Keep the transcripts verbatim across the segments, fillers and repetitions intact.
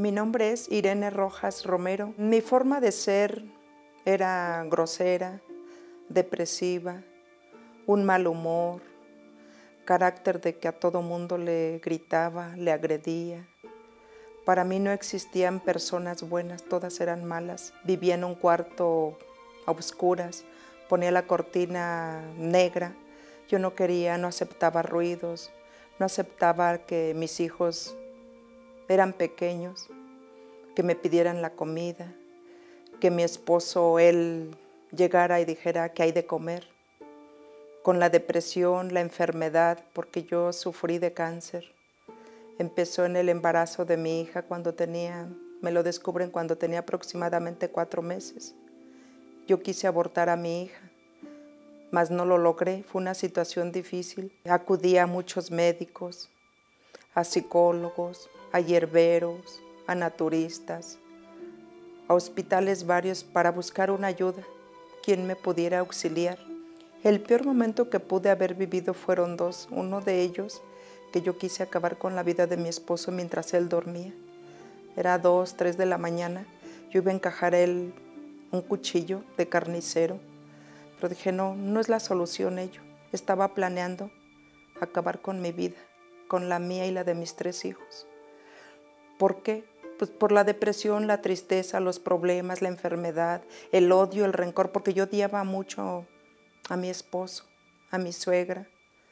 Mi nombre es Irene Rojas Romero. Mi forma de ser era grosera, depresiva, un mal humor, carácter de que a todo mundo le gritaba, le agredía. Para mí no existían personas buenas, todas eran malas. Vivía en un cuarto a oscuras, ponía la cortina negra. Yo no quería, no aceptaba ruidos, no aceptaba que mis hijos eran pequeños, que me pidieran la comida, que mi esposo, él llegara y dijera que hay de comer. Con la depresión, la enfermedad, porque yo sufrí de cáncer. Empezó en el embarazo de mi hija cuando tenía, me lo descubren cuando tenía aproximadamente cuatro meses. Yo quise abortar a mi hija, mas no lo logré, fue una situación difícil. Acudí a muchos médicos, a psicólogos, a hierberos, a naturistas, a hospitales varios para buscar una ayuda, quien me pudiera auxiliar. El peor momento que pude haber vivido fueron dos. Uno de ellos, que yo quise acabar con la vida de mi esposo mientras él dormía. Era dos, tres de la mañana. Yo iba a encajar él un cuchillo de carnicero, pero dije, no, no es la solución ello. Estaba planeando acabar con mi vida, con la mía y la de mis tres hijos. ¿Por qué? Pues por la depresión, la tristeza, los problemas, la enfermedad, el odio, el rencor, porque yo odiaba mucho a mi esposo, a mi suegra,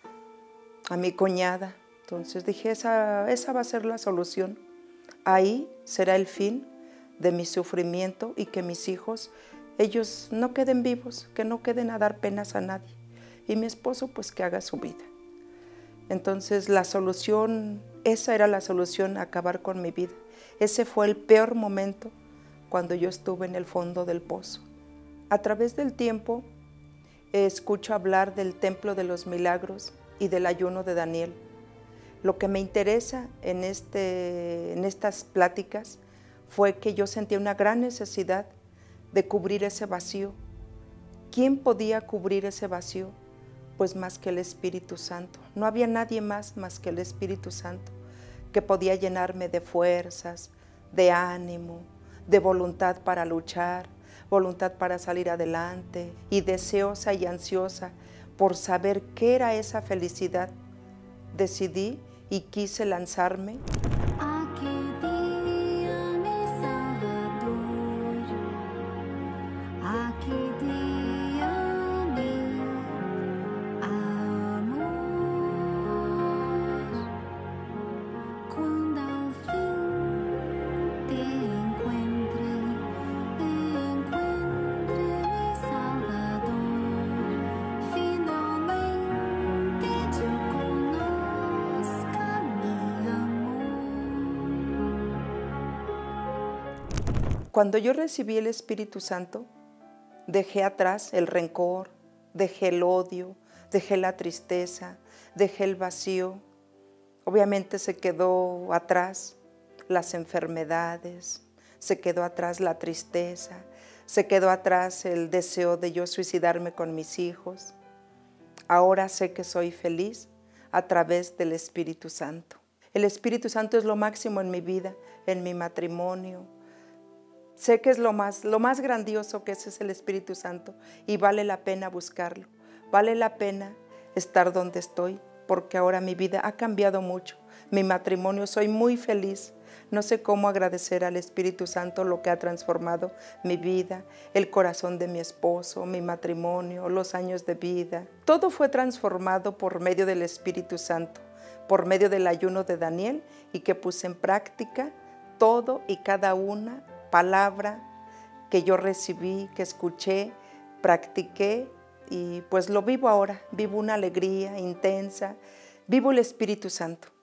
a mi cuñada. Entonces dije, esa, esa va a ser la solución. Ahí será el fin de mi sufrimiento y que mis hijos, ellos no queden vivos, que no queden a dar penas a nadie. Y mi esposo, pues que haga su vida. Entonces la solución, esa era la solución, acabar con mi vida. Ese fue el peor momento cuando yo estuve en el fondo del pozo. A través del tiempo, escucho hablar del Templo de los Milagros y del ayuno de Daniel. Lo que me interesa en, este, en estas pláticas fue que yo sentía una gran necesidad de cubrir ese vacío. ¿Quién podía cubrir ese vacío? Pues más que el Espíritu Santo. No había nadie más más que el Espíritu Santo que podía llenarme de fuerzas, de ánimo, de voluntad para luchar, voluntad para salir adelante y deseosa y ansiosa por saber qué era esa felicidad. Decidí y quise lanzarme. Cuando yo recibí el Espíritu Santo, dejé atrás el rencor, dejé el odio, dejé la tristeza, dejé el vacío. Obviamente se quedó atrás las enfermedades, se quedó atrás la tristeza, se quedó atrás el deseo de yo suicidarme con mis hijos. Ahora sé que soy feliz a través del Espíritu Santo. El Espíritu Santo es lo máximo en mi vida, en mi matrimonio. Sé que es lo más, lo más grandioso que ese es el Espíritu Santo y vale la pena buscarlo. Vale la pena estar donde estoy porque ahora mi vida ha cambiado mucho. Mi matrimonio, soy muy feliz. No sé cómo agradecer al Espíritu Santo lo que ha transformado mi vida, el corazón de mi esposo, mi matrimonio, los años de vida. Todo fue transformado por medio del Espíritu Santo, por medio del ayuno de Daniel y que puse en práctica todo y cada una palabra que yo recibí, que escuché, practiqué y pues lo vivo ahora. Vivo una alegría intensa, vivo el Espíritu Santo.